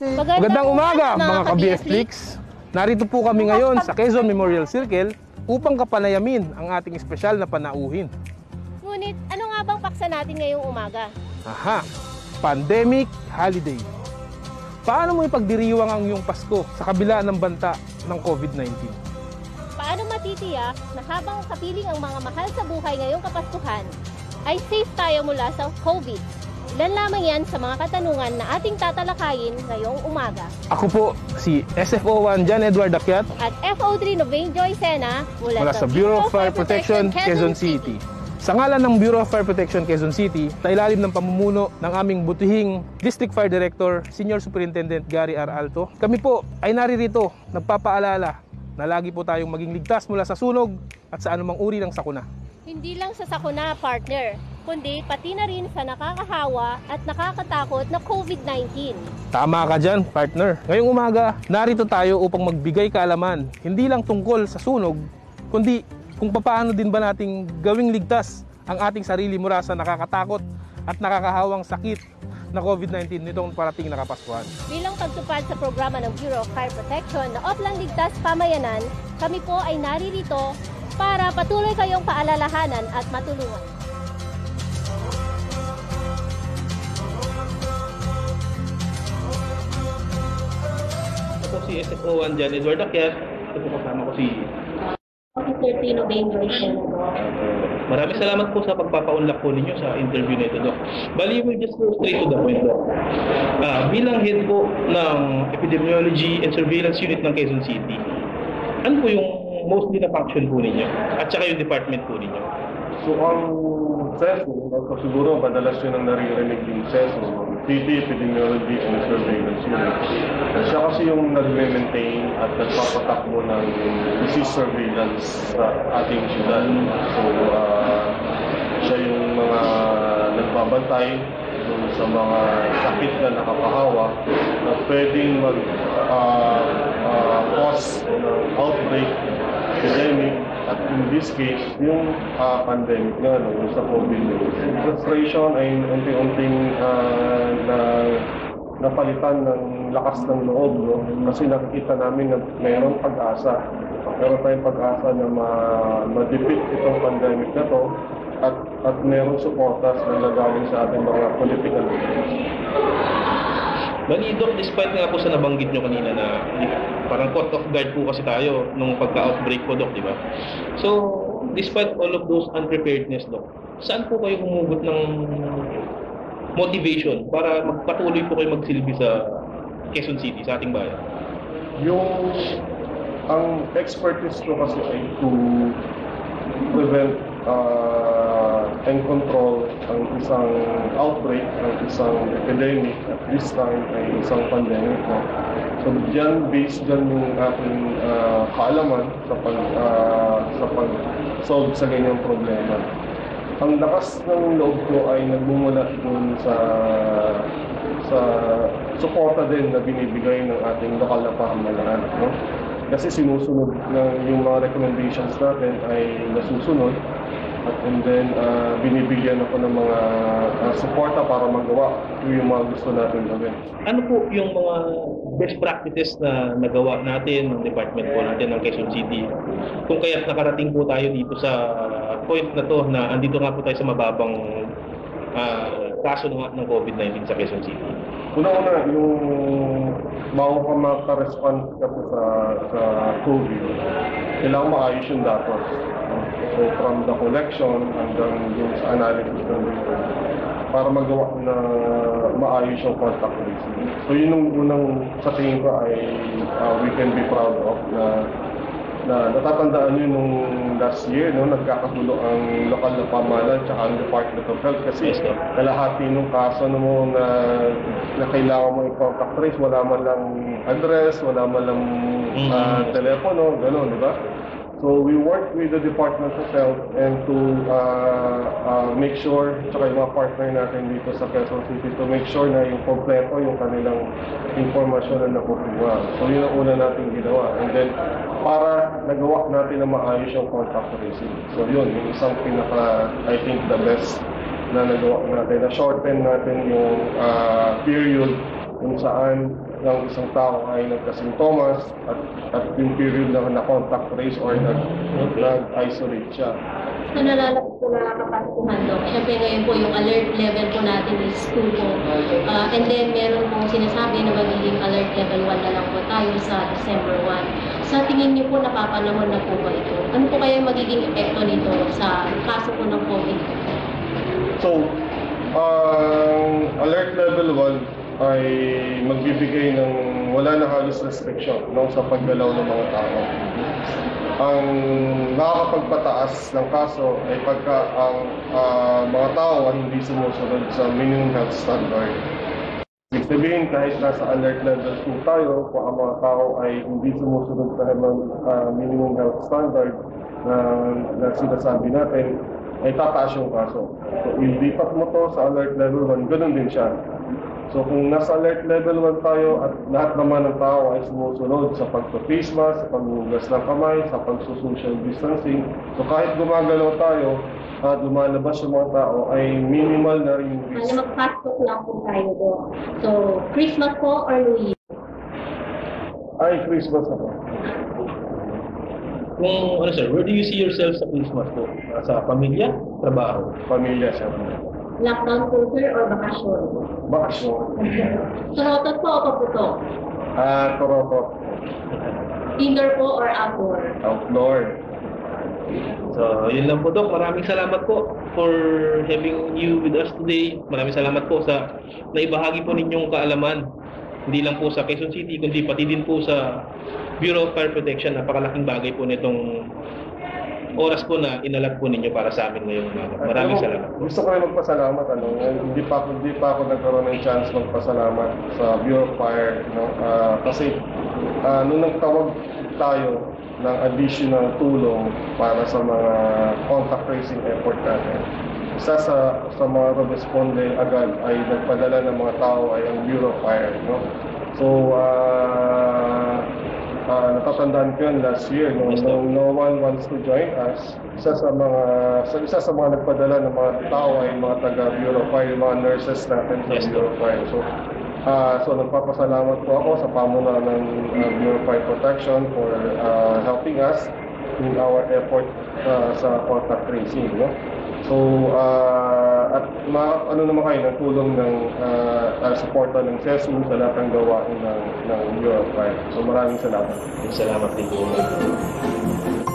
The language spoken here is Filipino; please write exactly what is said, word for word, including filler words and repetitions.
Magandang umaga mga ka-B F Flix. Narito po kami ngayon sa Quezon Memorial Circle upang kapanayamin ang ating espesyal na panauhin. Ngunit ano nga bang paksa natin ngayong umaga? Aha, pandemic holiday. Paano mo ipagdiriwang ang iyong Pasko sa kabila ng banta ng COVID nineteen? Paano matitiyak na habang kapiling ang mga mahal sa buhay ngayong Kapaskuhan ay safe tayo mula sa COVID? Ilan lamang yan sa mga katanungan na ating tatalakayin ngayong umaga. Ako po si S F O one John Edward Akyat at F O three Novaine Joy Sena mula, mula sa Bureau of Fire Protection, Quezon City. Sa ngalan ng Bureau of Fire Protection, Quezon City, sa ilalim ng pamumuno ng aming butihing District Fire Director, Senior Superintendent Gary R. Alto, kami po ay naririto nagpapaalala na lagi po tayong maging ligtas mula sa sunog at sa anumang uri ng sakuna. Hindi lang sa sakuna, partner, kundi pati na rin sa nakakahawa at nakakatakot na COVID nineteen. Tama ka dyan, partner. Ngayong umaga, narito tayo upang magbigay kaalaman, hindi lang tungkol sa sunog, kundi kung paano din ba nating gawing ligtas ang ating sarili mula sa nakakatakot at nakakahawang sakit na COVID nineteen nitong parating na Kapaskuhan. Bilang pagtupad sa programa ng Bureau of Fire Protection na Oplang Ligtas Pamayanan, kami po ay naririto para patuloy kayong paalalahanan at matulungan. Ako si S F O one John Edward Akyat. Ito po kasama ko si Officer Novaine Joy Sena. Maraming salamat po sa pagpapaunlak po ninyo sa interview na ito, Doc. Bali, we'll just go straight to the point, Doc. Uh, bilang head po ng Epidemiology and Surveillance Unit ng Quezon City, ano po yung mostly na function po ninyo? At saka yung department po ninyo? So, ang C E S O, siguro madalas yun ang naririnig yung C E S O, City Epidemiology and Surveillance Unit. Siya kasi yung nag-maintain at nagpapatakbo ng disease surveillance sa ating syudad. So, uh, siya yung mga nagbabantay dun sa mga sakit na nakapahawa na pwedeng mag-cause uh, uh, ng outbreak, epidemic, at in this case, yung uh, pandemic nga, no, yung sa COVID nineteen. Frustration ay unti-unting uh, na, napalitan ng lakas ng loob, no? Kasi nakikita namin na mayroong pag-asa. Meron tayong pag-asa na ma-defeat itong pandemic na to at, at mayroong supportas na nagawin sa ating mga political leaders. Bali, Doc, despite nga po sa nabanggit nyo kanina na parang caught off guard po kasi tayo nung pagka-outbreak po, Doc, di ba? So, despite all of those unpreparedness, Doc, saan po kayo humugot ng motivation para magpatuloy po kayo magsilbi sa Quezon City, sa ating bayan? Yung, ang expertise ko kasi ay to prevent uh, and control ang isang outbreak, ang isang epidemic, at this time ay isang pandemic. No? So dyan, based dyan yung aking uh, kaalaman sa pag, uh, sa pag-solve sa ganyang problema. Ang lakas ng loob ko ay nagmumula dun sa sa suporta din na binibigay ng ating lokal na pamahalaan. No? Kasi sinusunod ng yung mga recommendations natin ay nasusunod. At and then, uh, binibigyan ako ng mga uh, suporta para magawa yung mga gusto natin gawin. Ano po yung mga best practices na nagawa natin ng department po natin ng Quezon City? Kung kaya't nakarating po tayo dito sa point na to na andito nga po tayo sa mababang uh, kaso ng, ng COVID nineteen sa Quezon City. Una-una, yung bago ka maka-respond kasi sa, sa COVID, kailangan maayos yung data. So from the collection hanggang yung sa analysis ng data para magawa na maayos yung contact tracing. So yun yung unang sa tingin ko ay uh, we can be proud of na na natatandaan nyo nung last year, no, nagkakagulo ang lokal na pamahalaan at ang Department of Health kasi kalahati nung kaso na mo na, na kailangan mo i-contact trace, wala man lang address, wala man lang uh, telepono, gano'n, di ba? So we work with the Department of Health and to uh, uh, make sure, tsaka yung mga partner natin dito sa Quezon City, to make sure na yung kompleto yung kanilang informasyon na nakukuha. So yun ang una natin ginawa. And then, para nagawa natin na maayos yung contact tracing. So yun, yung isang pinaka, I think, the best na nagawa natin. Na shorten natin yung uh, period kung saan ng isang tao ay nagka-sintomas at, at yung period na na-contact trace or nag, nag-isolate siya. So nalalapit po na kapaskuhan, Dok. Siyempre ngayon po yung alert level po natin is two po. Uh, and then meron pong sinasabi na magiging alert level one na lang po tayo sa December first. Sa tingin niyo po napapanahon na po ba ito? Ano po kaya magiging epekto nito sa kaso po ng COVID? So, ang uh, alert level one ay magbibigay ng wala na halos restriction no, sa paggalaw ng mga tao. Ang nakakapagpataas ng kaso ay pagka ang uh, mga tao ay hindi sumusunod sa minimum health standard. Ibig sabihin, kahit nasa alert level two tayo, kung ang mga tao ay hindi sumusunod sa uh, minimum health standard na, na sinasabi natin, ay tataas yung kaso. So, ilipat mo to sa alert level one, ganun din siya. So kung nasa alert level one tayo at lahat naman ng tao ay sumusunod sa pagpa-face mask, sa paghugas ng kamay, sa pagsusocial distancing, so kahit gumagalaw tayo at lumalabas yung mga tao ay minimal na rin yung risk. Ano, mag-pasok lang po tayo do. So, Christmas po or New Year? Ay, Christmas ako. Kung ano sir, where do you see yourself sa Christmas po? Sa pamilya, trabaho? Pamilya siya. Lockdown po, sir, or bakasyon? Bakasyon. Torotot po o paputok? Ah, Toronto. Indoor po or outdoor? Outdoor. So, yun lang po, Dok. Maraming salamat po for having you with us today. Maraming salamat po sa naibahagi po ninyong kaalaman. Hindi lang po sa Quezon City, kundi pati din po sa Bureau of Fire Protection. Napakalaking bagay po nitong oras po na inalat po ninyo para sa amin ngayong umaga. Maraming Ano, salamat. Gusto ko rin magpasalamat. Ano, hindi pa ako hindi pa ako nagkaroon ng chance magpasalamat sa Bureau of Fire, no? Uh, kasi uh, nung nagtawag tayo ng additional tulong para sa mga contact tracing effort natin, isa sa sa mga responde agad ay nagpadala ng mga tao ay ang Bureau of Fire, no? So uh, Uh, natatandaan ko yun last year, no, no, no one wants to join us. Isa sa mga sa isa sa mga nagpadala ng mga tao ay mga taga Bureau of Fire, mga nurses natin sa Yes, Bureau of Fire. So, uh, so nagpapasalamat po ako sa pamunuan ng uh, Bureau of Fire Protection for uh, helping us in our effort uh, sa contact tracing, no? So, uh, at ma ano naman kayo ng tulong ng uh, uh, suporta ng S E S U sa lahat ng gawain ng, ng Bureau of Fire. So, maraming salamat. Salamat din po.